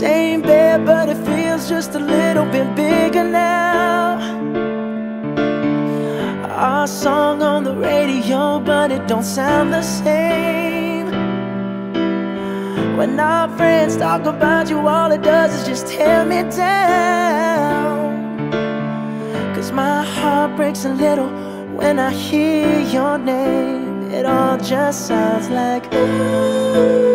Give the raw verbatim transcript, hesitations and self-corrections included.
same bed, but it feels just a little bit bigger now. Our song on the radio, but it don't sound the same. When our friends talk about you, all it does is just tear me down. Cause my heart breaks a little when I hear your name. It all just sounds like ooh.